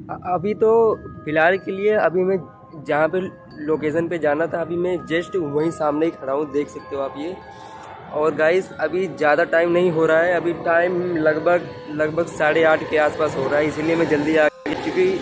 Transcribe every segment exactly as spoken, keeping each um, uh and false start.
अभी तो फिलहाल के लिए अभी मैं जहाँ पे लोकेशन पे जाना था अभी मैं जस्ट वहीं सामने ही खड़ा हूँ, देख सकते हो आप ये। और गाइस अभी ज़्यादा टाइम नहीं हो रहा है, अभी टाइम लगभग लगभग साढ़े आठ के आसपास हो रहा है, इसीलिए मैं जल्दी आ गया क्योंकि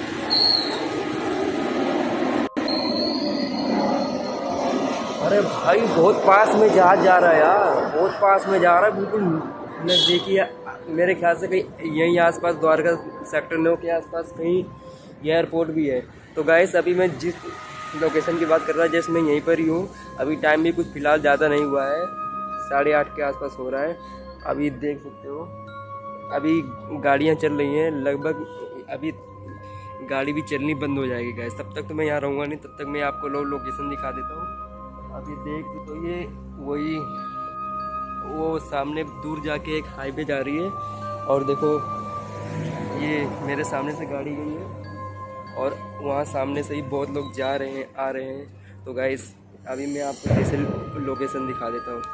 अरे भाई बहुत पास में जहाज जा रहा है यार, बहुत पास में जा रहा है बिल्कुल। मैं देखिए मेरे ख्याल से कहीं यहीं आसपास द्वारका सेक्टर नौ के आसपास कहीं एयरपोर्ट भी है। तो गाइस अभी मैं जिस लोकेशन की बात कर रहा जैसे मैं यहीं पर ही हूँ। अभी टाइम भी कुछ फ़िलहाल ज़्यादा नहीं हुआ है, साढ़े आठ के आसपास हो रहा है। अभी देख सकते हो अभी गाड़ियाँ चल रही हैं लगभग, अभी गाड़ी भी चलनी बंद हो जाएगी गाइस। तब तक तो मैं यहाँ रहूँगा नहीं, तब तक मैं आपको लो लोकेशन दिखा देता हूँ। अभी देख तो ये वही वो सामने दूर जाके एक हाईवे जा रही है और देखो ये मेरे सामने से गाड़ी गई है और वहाँ सामने से ही बहुत लोग जा रहे हैं आ रहे हैं। तो गाइस अभी मैं आपको जैसे लोकेशन दिखा देता हूँ।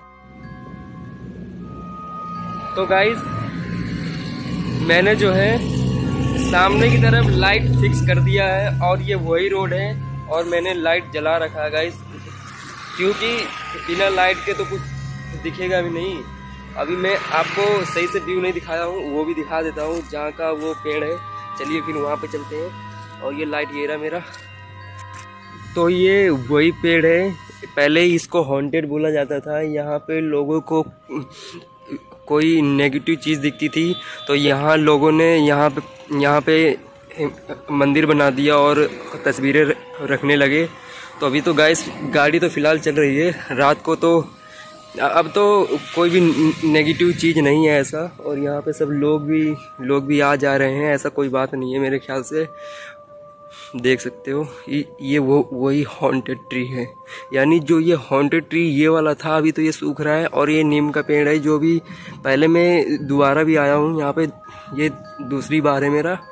तो गाइस मैंने जो है सामने की तरफ लाइट फिक्स कर दिया है और ये वही रोड है और मैंने लाइट जला रखा है गाइस, क्योंकि बिना लाइट के तो कुछ दिखेगा भी नहीं। अभी मैं आपको सही से व्यू नहीं दिखाया हूँ, वो भी दिखा देता हूँ जहाँ का वो पेड़ है। चलिए फिर वहाँ पे चलते हैं। और ये लाइट ये रहा मेरा, तो ये वही पेड़ है। पहले इसको हॉन्टेड बोला जाता था, यहाँ पे लोगों को कोई नेगेटिव चीज़ दिखती थी तो यहाँ लोगों ने यहाँ पे यहाँ पे मंदिर बना दिया और तस्वीरें रखने लगे। तो अभी तो गाइस गाड़ी तो फ़िलहाल चल रही है, रात को तो अब तो कोई भी नेगेटिव चीज़ नहीं है ऐसा। और यहाँ पे सब लोग भी लोग भी आ जा रहे हैं, ऐसा कोई बात नहीं है मेरे ख्याल से। देख सकते हो ये ये वो वही हॉन्टेड ट्री है, यानी जो ये हॉन्टेड ट्री ये वाला था अभी तो ये सूख रहा है। और ये नीम का पेड़ है जो भी पहले मैं दोबारा भी आया हूँ यहाँ पे, ये दूसरी बार है मेरा।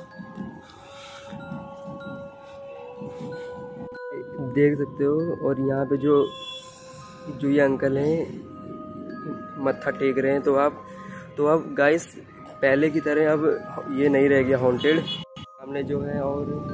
देख सकते हो और यहाँ पे जो जो ये अंकल हैं मत्था टेक रहे हैं। तो आप तो अब गाइस पहले की तरह अब ये नहीं रह गया हॉन्टेड सामने जो है। और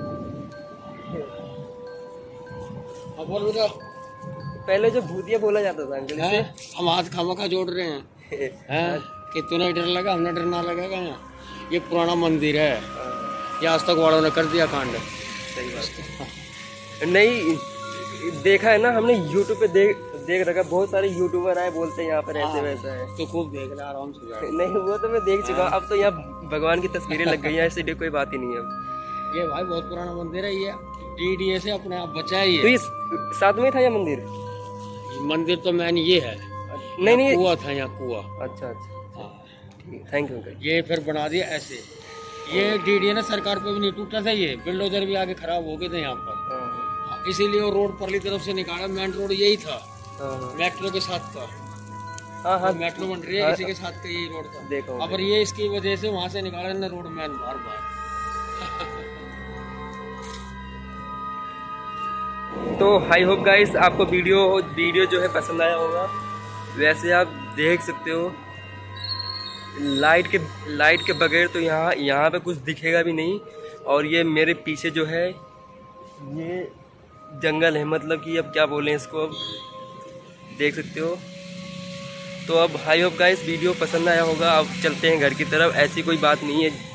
पहले जो भूतिया बोला जाता था अंकल से, हम हाथ खामा खा जोड़ रहे हैं हैं कि तूने डर लगा हमने डर ना लगेगा। यहाँ ये पुराना मंदिर है, ये आज तक वालों ने कर दिया कांड। सही बात नहीं देखा है ना हमने यूट्यूब पे देख देख रखा, बहुत सारे यूट्यूबर आए बोलते हैं यहाँ पर ऐसे वैसा है। तो खूब देख रहा आराम से। नहीं वो तो मैं देख चुका, अब तो यहाँ भगवान की तस्वीरें लग गई हैं, ऐसी कोई बात ही नहीं है अब। ये भाई बहुत पुराना मंदिर है, ये टीडीए से अपने आप बचा है। तो इस साथ में था ये मंदिर? मंदिर तो मैंने ये है नहीं नहीं कुआं था यहाँ, कुआं। अच्छा अच्छा थैंक यू। ये फिर बना दिया ऐसे, ये डीडीए ने सरकार पे भी नहीं टूटा था, ये बिल्डोजर भी आगे खराब हो गए थे यहाँ पर, इसीलिए वो रोड परली तरफ से निकाला। मेन रोड यही था, मेट्रो के साथ था। हाँ हाँ मेट्रो बन रही है इसी के साथ का यही रोड था। देखो अब ये इसकी वजह से वहाँ से निकाला ना रोड मैन बार बार। तो हाई होप गाइस आपको वीडियो वीडियो जो है पसंद आया होगा। वैसे आप देख सकते हो लाइट के लाइट के बगैर तो यहाँ यहाँ पे कुछ दिखेगा भी नहीं। और ये मेरे पीछे जो है ये जंगल है, मतलब कि अब क्या बोलें इसको, अब देख सकते हो। तो अब हाई होप गाइस वीडियो पसंद आया होगा। अब चलते हैं घर की तरफ, ऐसी कोई बात नहीं है।